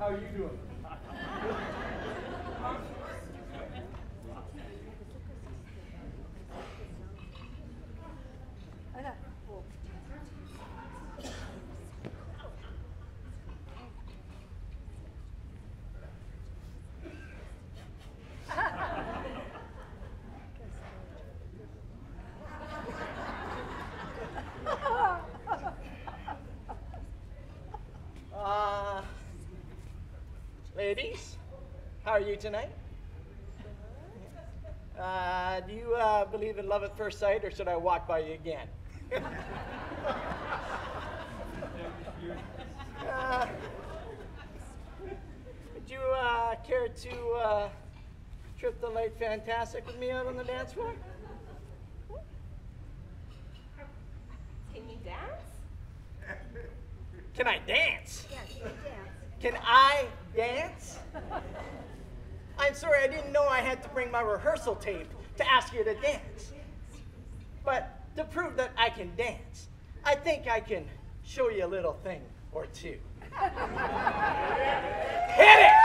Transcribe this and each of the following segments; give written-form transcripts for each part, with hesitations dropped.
How are you doing? Ladies, how are you tonight? Do you believe in love at first sight, or should I walk by you again? Would you care to trip the light fantastic with me out on the dance floor? Can you dance? Can I dance? Yes, you can dance. Can I dance? I'm sorry, I didn't know I had to bring my rehearsal tape to ask you to dance. But to prove that I can dance, I think I can show you a little thing or two. Hit it!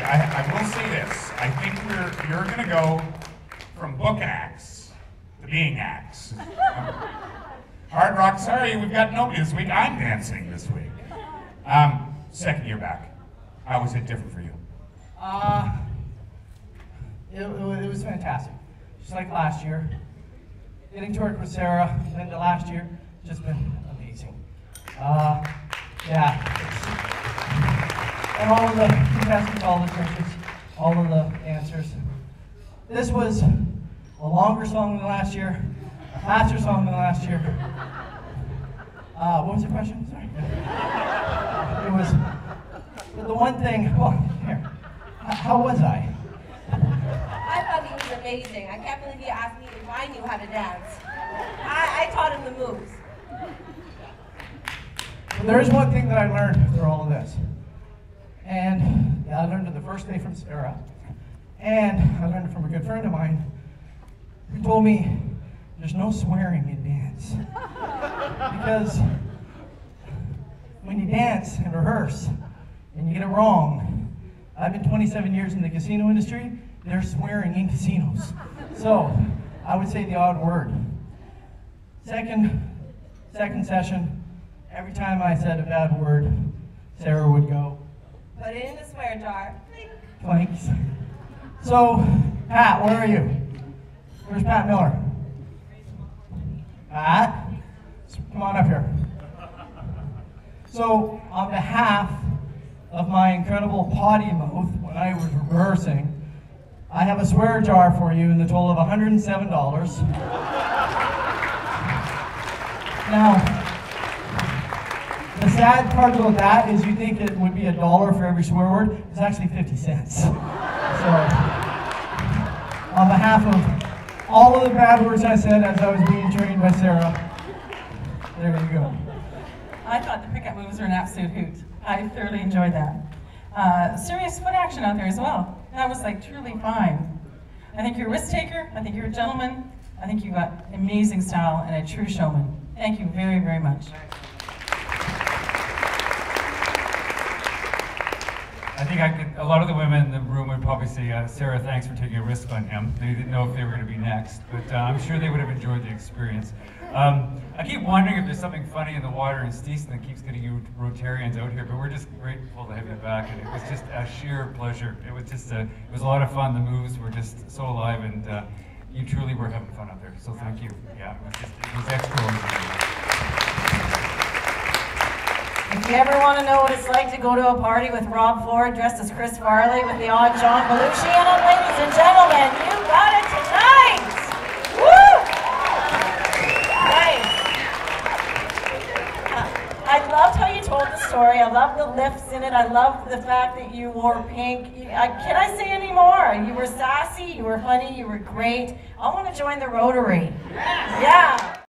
I will say this. I think you're going to go from book acts to being acts. Hard rock, sorry, we've got nobody this week. I'm dancing this week. Second year back. How was it different for you? It was fantastic. Just like last year. Getting to work with Sarah and the last year, just been amazing. Yeah. And all of the contestants, all the judges, all of the answers. This was a longer song than last year, a faster song than last year. What was the question? Sorry. It was, the one thing, well, here, how was I? I thought he was amazing. I can't believe you asked me if I knew how to dance. I taught him the moves. There is one thing that I learned through all of this. And I learned it the first day from Sarah. And I learned it from a good friend of mine who told me there's no swearing in dance. Because when you dance and rehearse and you get it wrong, I've been 27 years in the casino industry, they're swearing in casinos. So I would say the odd word. Second session, every time I said a bad word, Sarah would go, Put it in the swear jar. Planks. So, Pat, where are you? Where's Pat Miller? Pat? Come on up here. So, on behalf of my incredible potty mouth when I was rehearsing, I have a swear jar for you in the total of $107. Now, the sad part about that is you think it would be $1 for every swear word. It's actually 50 cents. So, on behalf of all of the bad words I said as I was being trained by Sarah, there you go. I thought the pickup moves were an absolute hoot. I thoroughly enjoyed that. Serious foot action out there as well. That was like truly fine. I think you're a risk taker. I think you're a gentleman. I think you got amazing style and a true showman. Thank you very, very much. I think a lot of the women in the room would probably say, Sarah, thanks for taking a risk on him. They didn't know if they were going to be next, but I'm sure they would have enjoyed the experience. I keep wondering if there's something funny in the water in Steeson that keeps getting you Rotarians out here, but we're just grateful to have you back, and it was just a sheer pleasure. It was just it was a lot of fun. The moves were just so alive, and you truly were having fun out there. So thank you. Yeah, it was extraordinary. If you ever want to know what it's like to go to a party with Rob Ford dressed as Chris Farley with the odd John Belushi in it, ladies and gentlemen, you got it tonight! Woo! Nice. I loved how you told the story. I love the lifts in it. I love the fact that you wore pink. Can I say any more? You were sassy, you were funny, you were great. I want to join the Rotary. Yeah.